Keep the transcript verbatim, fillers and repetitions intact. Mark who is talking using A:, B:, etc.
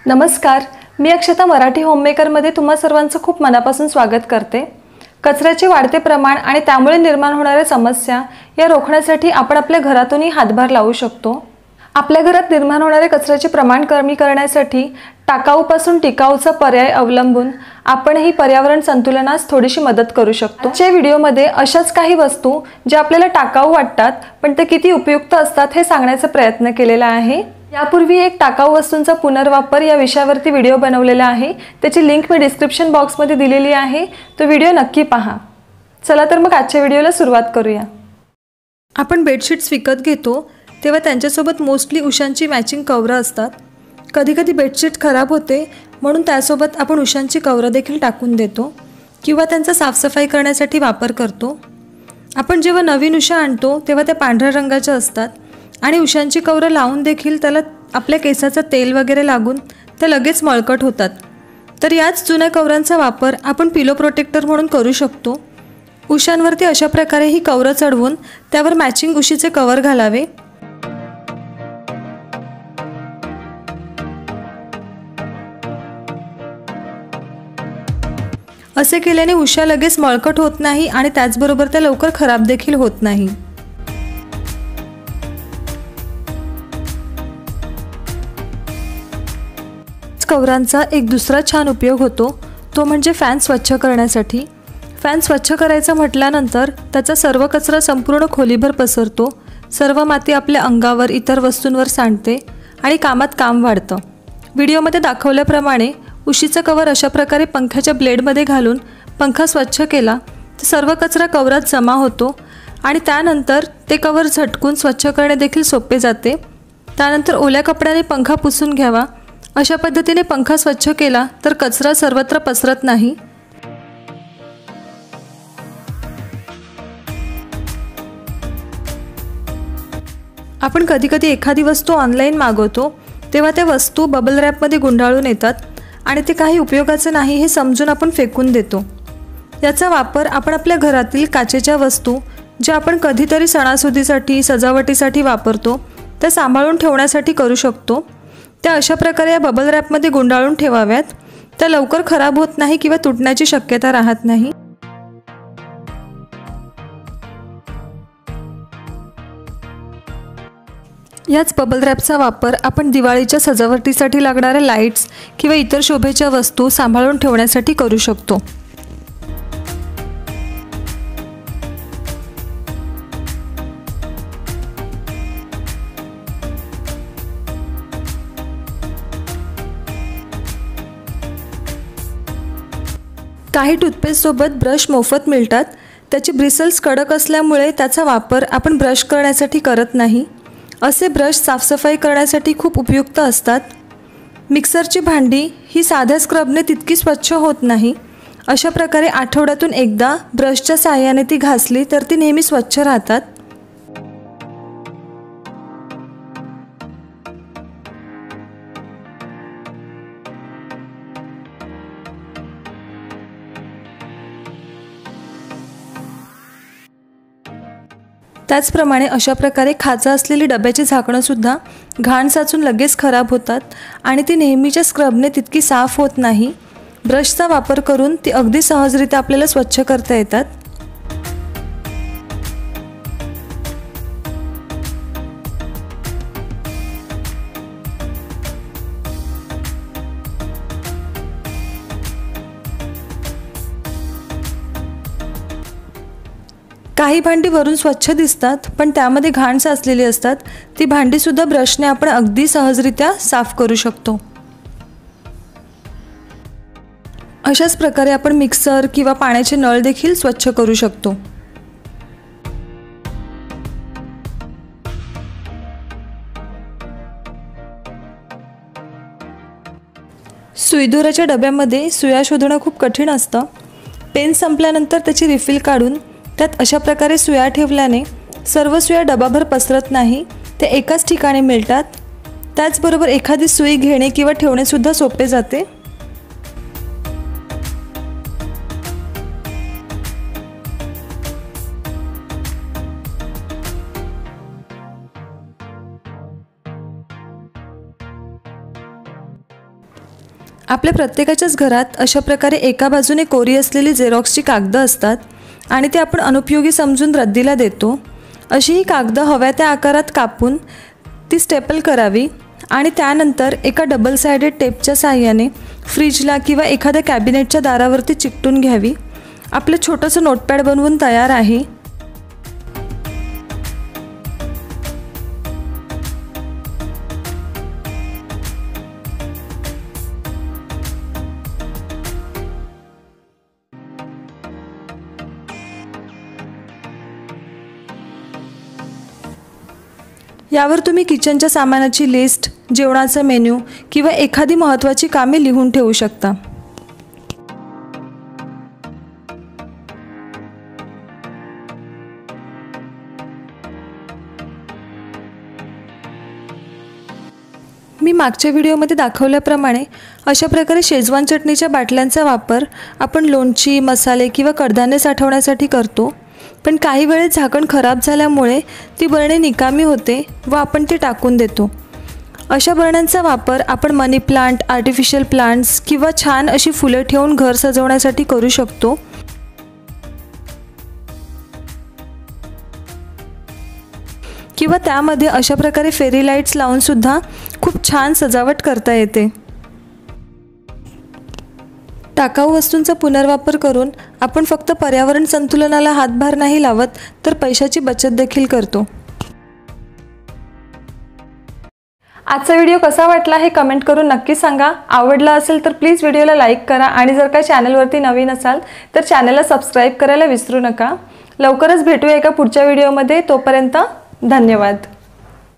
A: नमस्कार, मी अक्षता मराठी होममेकरमध्ये तुम्हा सर्वांचं खूप मनापासून स्वागत करते। कचऱ्याचे वाढते प्रमाण आणि त्यामुळे निर्माण होणाऱ्या समस्या या रोखण्यासाठी आपण आपल्या घरातूनही हातभार लावू शकतो। आपल्या घरात निर्माण होणारे कचऱ्याचे प्रमाण कमी करण्यासाठी टाकाऊपासून टिकाऊचा पर्याय अवलंबून आपणही पर्यावरण संतुलनास थोडीशी मदत करू शकतो। आजच्या व्हिडिओमध्ये अशाच काही वस्तू ज्या आपल्याला टाकाऊ वाटतात पण ते किती उपयुक्त असतात हे सांगण्याचा प्रयत्न केलेला आहे। यापूर्वी एक टाकाऊ वस्तूंचा पुनर्वापर या विषयावरती व्हिडिओ बनवलेला आहे, त्याची लिंक मी डिस्क्रिप्शन बॉक्समध्ये दिलेली आहे, तो व्हिडिओ नक्की पहा। चला तर मग आजच्या व्हिडिओला सुरुवात करूया। आपण बेडशीट्स विकत घेतो तेव्हा त्यांच्यासोबत मोस्टली उशांची मॅचिंग कव्हरं असतात। कधी कधी बेडशीट खराब होते म्हणून त्यासोबत आपण उशांची कव्हरं देखील टाकून देतो किंवा त्यांचा साफसफाई करण्यासाठी वापर करतो। आपण जेव्हा नवीन उशा आणतो तेव्हा त्या पांढऱ्या रंगाच्या असतात आणि उशांची कव्हरं लावून देखील त्याला आपल्या केसाचं तेल वगैरे लागून ते लगेच मळकट होतात। तर याच जुन्या कव्हरांचा वापर आपण पिलो प्रोटेक्टर म्हणून करू शकतो। उशांवरती अशा प्रकारे ही कव्हरं चढवून त्यावर मॅचिंग उशीचे कव्हर घालावे। असे केल्याने उशा लगेच मळकट होत नाही आणि त्याचबरोबर त्या लवकर खराब देखील होत नाही। कव्हरांचा एक दुसरा छान उपयोग होतो तो म्हणजे फॅन स्वच्छ करण्यासाठी। फॅन स्वच्छ करायचा म्हटल्यानंतर त्याचा सर्व कचरा संपूर्ण खोलीभर पसरतो, सर्व माती आपल्या अंगावर इतर वस्तूंवर सांडते आणि कामात काम वाढतं। व्हिडिओमध्ये दाखवल्याप्रमाणे उशीचं कव्हर अशा प्रकारे पंख्याच्या ब्लेडमध्ये घालून पंखा स्वच्छ केला तर सर्व कचरा कव्हरात जमा होतो आणि त्यानंतर ते कव्हर झटकून स्वच्छ करणे देखील सोपे जाते। त्यानंतर ओल्या कपड्याने पंखा पुसून घ्यावा। अशा पद्धतीने पंखा स्वच्छ केला तर कचरा सर्वत्र पसरत नाही। आपण कधी कधी एखादी वस्तू ऑनलाईन मागवतो तेव्हा त्या वस्तू बबल रॅपमध्ये गुंडाळून येतात आणि ते काही उपयोगाचं नाही हे समजून आपण फेकून देतो। याचा वापर आपण आपल्या घरातील काचेच्या वस्तू ज्या आपण कधीतरी सणासुदीसाठी सजावटीसाठी वापरतो त्या सांभाळून ठेवण्यासाठी करू शकतो। त्या अशा प्रकारे या बबल रॅपमध्ये गुंडाळून ठेवाव्यात, त्या लवकर खराब होत नाही किंवा तुटण्याची शक्यता राहत नाही। याच बबल रॅपचा वापर आपण दिवाळीच्या सजावटीसाठी लागणाऱ्या लाईट्स किंवा इतर शोभेच्या वस्तू सांभाळून ठेवण्यासाठी करू शकतो। काही टूथपेस्टसोबत ब्रश मोफत मिळतात, त्याची ब्रिसल्स कडक असल्यामुळे त्याचा वापर आपण ब्रश करण्यासाठी करत नाही। असे ब्रश साफसफाई करण्यासाठी खूप उपयुक्त असतात। मिक्सरची भांडी ही साध्या स्क्रबने तितकी स्वच्छ होत नाही। अशा प्रकारे आठवड्यातून एकदा ब्रशच्या साहाय्याने ती घासली तर ती नेहमी स्वच्छ राहतात। त्याचप्रमाणे अशा प्रकारे खाचा असलेली डब्याची झाकणं सुद्धा घाण साचून लगेच खराब होतात आणि ती नेहमीच्या स्क्रबने तितकी साफ होत नाही। ब्रशचा वापर करून ती अगदी सहजरित्या आपल्याला स्वच्छ करता येतात। काही भांडी वरून स्वच्छ दिसतात पण त्यामध्ये घाण साचलेली असतात, ती भांडी सुद्धा ब्रशने आपण अगदी सहजरित्या साफ करू शकतो। अशाच प्रकारे आपण मिक्सर किंवा पाण्याचे नळ देखील स्वच्छ करू शकतो। सुईदुराच्या डब्यामध्ये सुया शोधणं खूप कठीण असतं। पेन संपल्यानंतर त्याची रिफिल काढून त्यात अशा प्रकारे सुया ठेवल्याने सर्व सुया डबाभर पसरत नाही, ते एकाच ठिकाणी मिळतात। त्याचबरोबर एखादी सुई घेणे किंवा ठेवणे सुद्धा सोपे जाते। आपल्या प्रत्येकाच्याच घरात अशा प्रकारे एका बाजूने कोरी असलेली झेरॉक्सची कागदं असतात आणि ते आपण अनुपयोगी समजून रद्दीला देतो। अशी ही कागदं हव्या त्या आकारात कापून ती स्टेपल करावी आणि त्यानंतर एका डबल साइडेड टेपच्या साहाय्याने फ्रीजला किंवा एखाद्या कॅबिनेटच्या दारावरती चिकटून घ्यावी। आपलं छोटंसं नोटपॅड बनवून तयार आहे। यावर तुम्ही किचनच्या सामानाची लिस्ट, जेवणाचा मेन्यू किंवा एखादी महत्त्वाची कामे लिहून ठेवू शकता। मी मागच्या व्हिडिओमध्ये दाखवल्याप्रमाणे अशा प्रकारे शेजवान चटणीच्या बाटल्यांचा वापर आपण लोणची, मसाले किंवा कडधान्य साठवण्यासाठी करतो। पण काही वेळेस झाकण खराब झाल्यामुळे ती बरणी निकामी होते व आपण ती टाकून देतो। अशा बरण्यांचा वापर आपण मनी प्लांट, आर्टिफिशियल प्लांट्स किंवा छान अशी फुलं ठेवून घर सजवण्यासाठी करू शकतो। किंवा त्यामध्ये अशा प्रकारे फेरी लाईट्स लावून सुद्धा खूप छान सजावट करता येते। टाकाऊ वस्तूंचा पुनर्वापर करून आपण फक्त पर्यावरण संतुलनाला हातभार नाही लावत, तर पैशाची बचत देखील करतो। आजचा व्हिडिओ कसा वाटला हे कमेंट करून नक्की सांगा। आवडला असेल तर प्लीज व्हिडिओला लाईक करा आणि जर का चॅनलवरती नवीन असाल तर चॅनलला सबस्क्राईब करायला विसरू नका। लवकरच भेटूया एका पुढच्या व्हिडिओमध्ये। तोपर्यंत धन्यवाद।